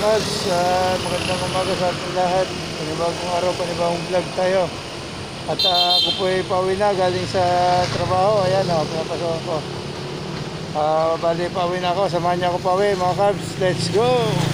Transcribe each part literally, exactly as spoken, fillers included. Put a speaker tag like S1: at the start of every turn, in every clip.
S1: Kabs, uh, magandang umaga sa ating lahat. Panibagong araw, panibagong vlog tayo. At uh, ako po ay pauwi na galing sa trabaho. Ayan o, oh, pinapasawan ko. Uh, bali, pauwi na ako. Samahan niya ako pauwi mga Kabs. Let's go!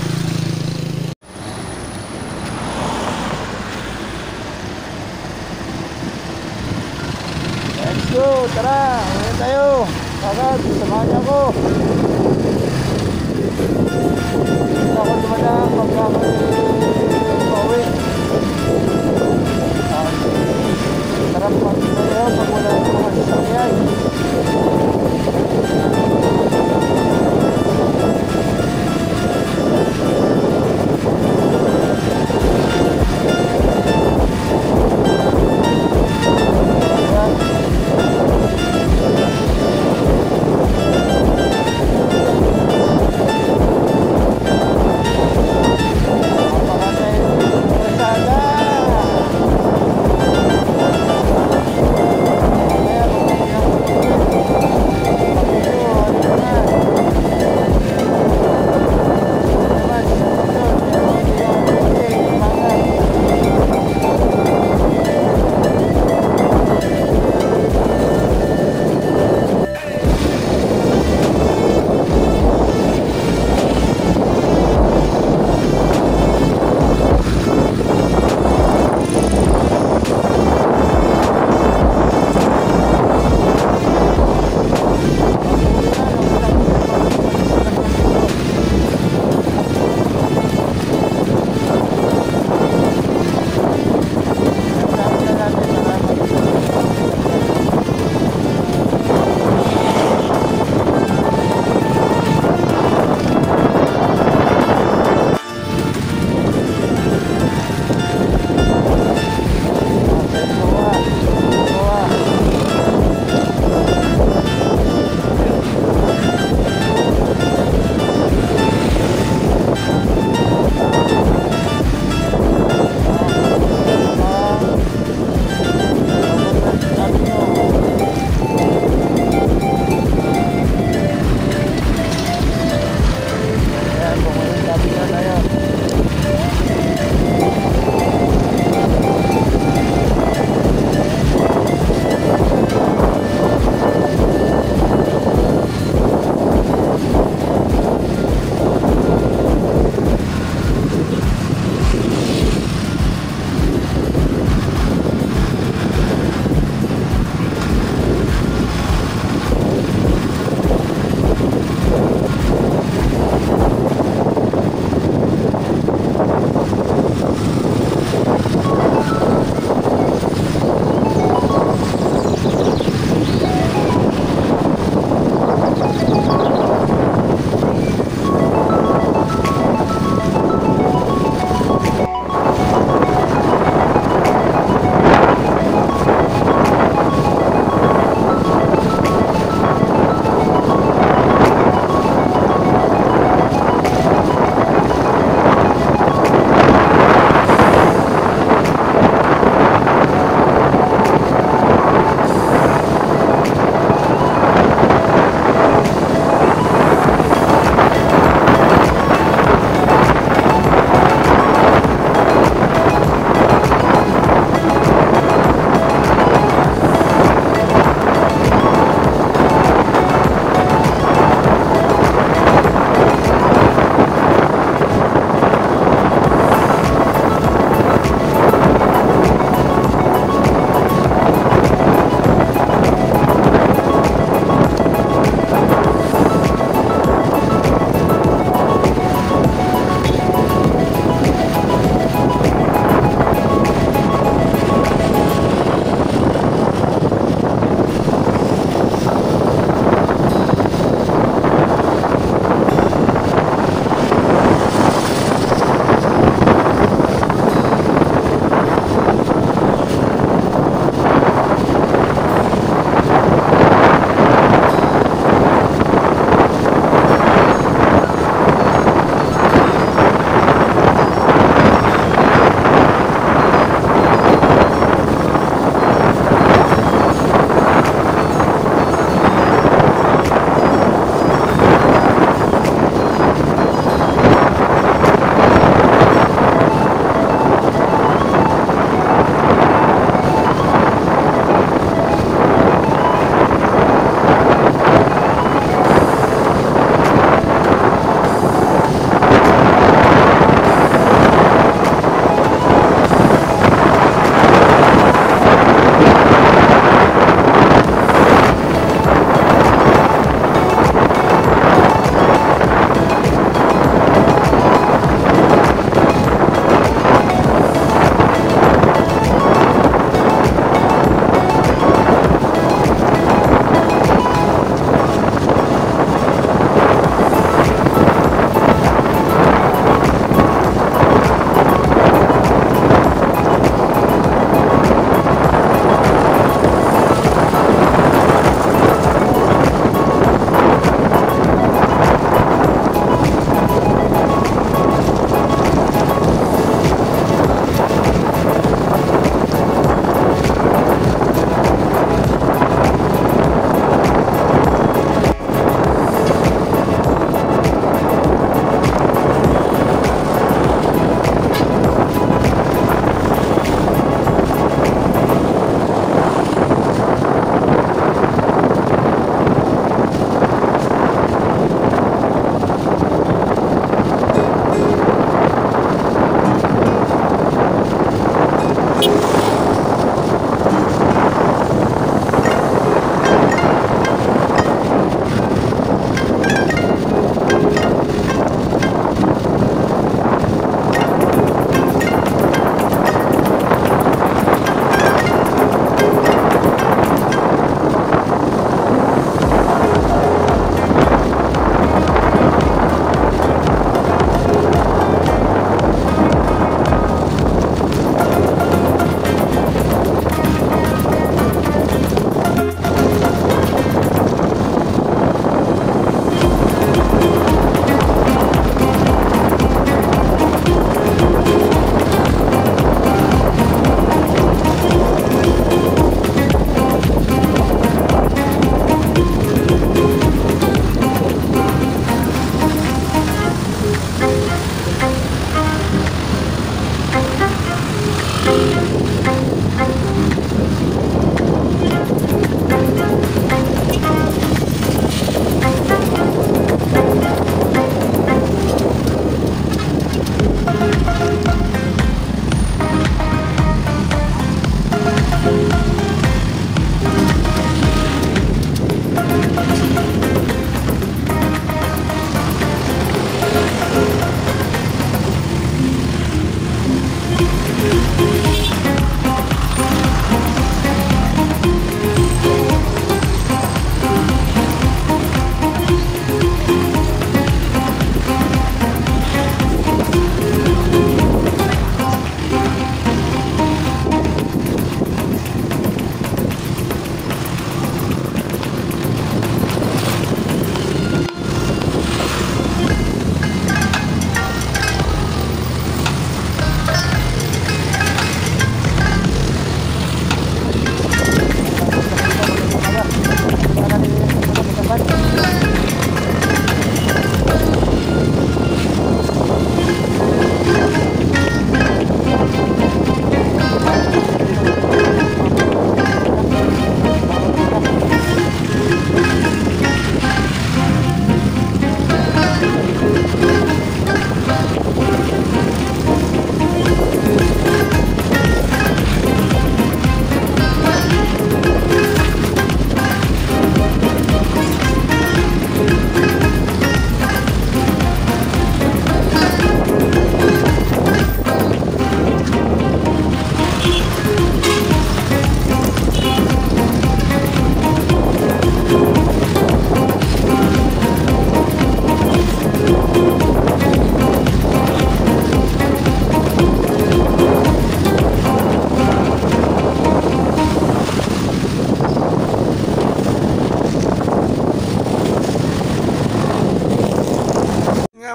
S1: Let's go! Tara! Uwi tayo! Mga Kabs, samahan niya ako. Hindi ako dumadaan pagka ako pauwi. Uh, sarap pag tayo pag wala ng mga sasakyan. Ayan,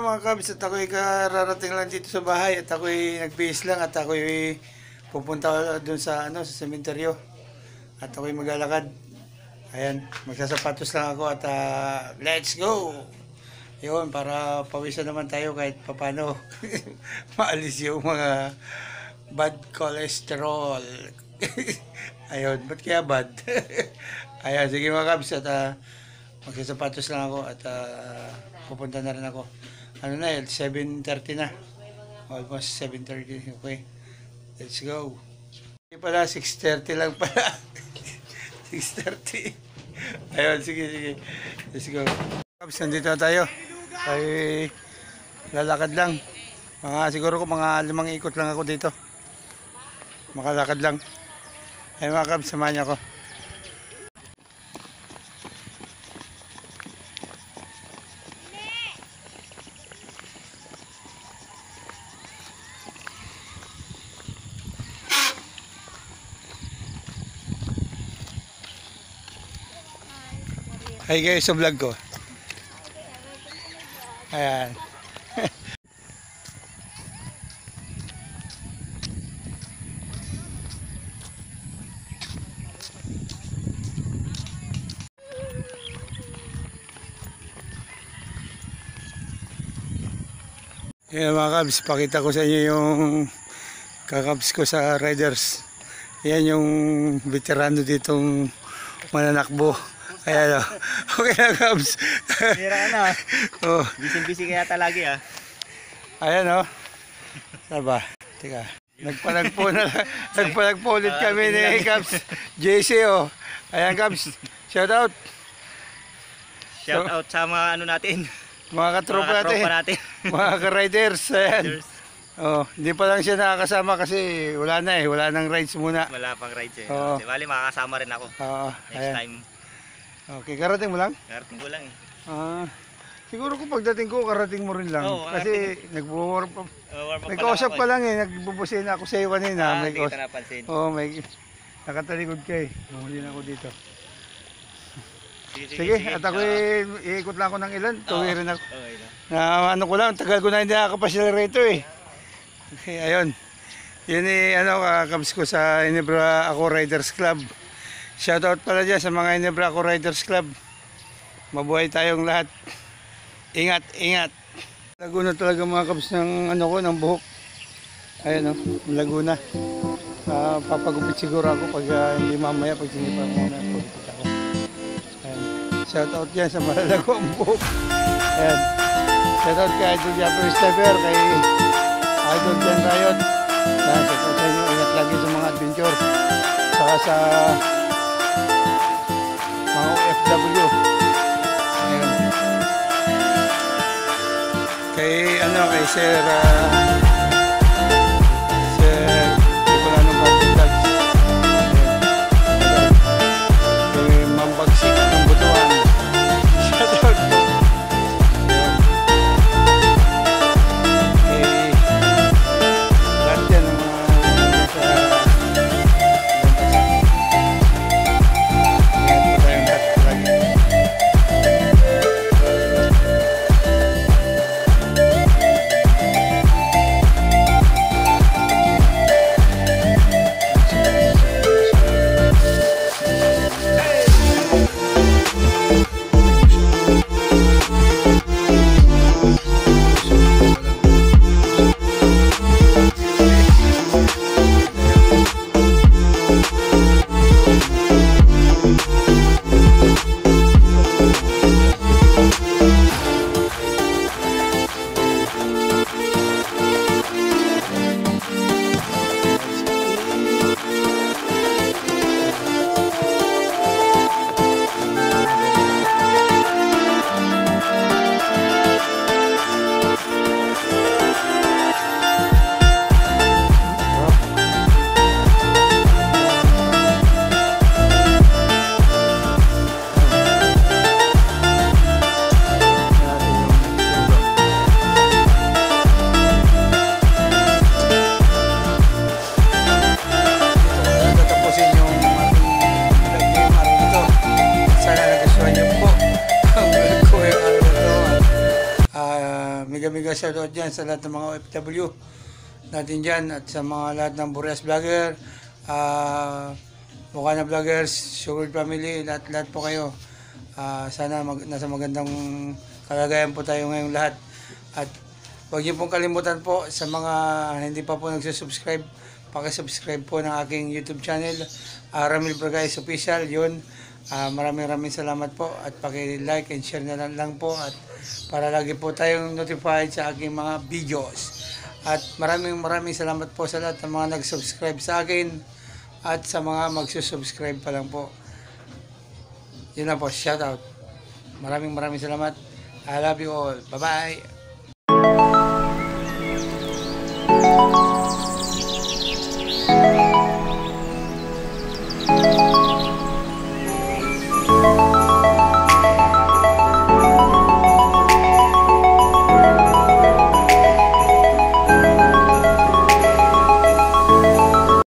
S1: mga kabs, at ako'y kararating lang dito sa bahay at ako'y nagbihis lang at ako'y pupunta doon sa ano sa sementeryo at ako'y maglalakad. Ayan, magsasapatos lang ako at uh, let's go! Yun, para pawisan naman tayo kahit papano maalis yung mga bad cholesterol. Ayun, ba't kaya bad? Ayan, sige mga kabs, at uh, magsasapatos lang ako at uh, pupunta na rin ako. Ano na yun, seven thirty na. Almost seven thirty. Okay. Let's go. Hindi pala, six thirty lang pala. six thirty. Ayun, sige, sige. Let's go. Kabs, nandito na tayo. Ay, lalakad lang. Mga, siguro ko mga limang ikot lang ako dito. Makalakad lang. Ay mga kabs, samahan niyo ako. Hi guys, sa vlog ko. Ayan. Ayan mga kabs, pakita ko sa inyo yung kakabs ko sa riders. Ayan yung veterano ditong mananakbo. Ayan o. Okay na kabs.
S2: Hira ka na.
S1: Oh.
S2: Busy-busy kaya talagi ah.
S1: Ayan o. Saba. Teka. Nagpanagpo na lang. Nagpanagpo ulit kami ni Kabs. J C o. Ayan Kabs. Shout out.
S2: Shout out sa mga ano natin.
S1: Mga katropa
S2: Mga
S1: natin.
S2: katropa natin.
S1: Mga ka-riders. Ayan.
S2: Riders.
S1: Oh, hindi pa lang siya nakakasama kasi wala na eh. Wala nang rides muna.
S2: Wala pang rides eh.
S1: Oo.
S2: Kasi bali makakasama rin ako.
S1: Oo.
S2: Next
S1: Ayan.
S2: time.
S1: Okay, karating mo lang?
S2: Karating ko lang eh.
S1: Ah. Siguro kung pagdating ko, karating mo rin lang.
S2: Oo,
S1: kasi nagbo-warm up.
S2: Uh, warm up
S1: Nagkausap pa
S2: pa
S1: lang eh. Nagbubusin ako sa iyo kanina.
S2: Ah,
S1: may
S2: hindi kita napansin.
S1: Oo, oh, may nakatalikod ka eh. Bumuli na ako dito.
S2: Sige, sige,
S1: Sige,
S2: sige.
S1: at ako
S2: Oo.
S1: iikot lang ako ng ilan. Tuwirin ako.
S2: Okay na.
S1: Na ano ko lang, tagal ko na hindi nakakapasyal rito eh. Okay, ayun. Yun eh, ano, kakabs ko sa Inebra Ako Riders Club. Shoutout pala dyan sa mga Inebra Ako Riders Club. Mabuhay tayong lahat. Ingat, ingat. Laguna talaga mga kabs ng ano ko, ng buhok. Ayun o, Laguna. Uh, papagupit siguro ako pag uh, hindi mamaya, pag sinipan mo na, pagupit ako. Ayan. Shoutout dyan sa malalago ang buhok. Ayan. Shoutout kay Idol Japanese Tiger, kay Idol Jan Riot. Ayan, shoutout sa inyo. Ingat lagi sa mga adventure. Saka sa mga O F W. Ayan. Kay ano, kay Sir uh, Sir Nicolano Vlogs. Kay Mambagsik ng Butuan. Shoutout po. Kay lahat yan ng mga sa ingat po tayong lahat lagi. mega shoutout dyan sa lahat ng mga O F W natin dyan at sa mga lahat ng Boreas Vlogger, uh, Mukha na Vloggers, Sugar Family, lahat-lahat po kayo. Uh, sana mag, nasa magandang kalagayan po tayo ngayong lahat. At huwag niyo pong kalimutan po sa mga hindi pa po nagsusubscribe, pakisubscribe po ng aking YouTube channel, uh, Ramil Bragais Official, yun. Uh, maraming maraming salamat po at paki-like and share na lang, lang po at para lagi po tayong notified sa aking mga videos. At maraming maraming salamat po sa lahat ng mga nag-subscribe sa akin at sa mga magsusubscribe pa lang po. Yun na po, shout out. Maraming maraming salamat. I love you all. Bye-bye.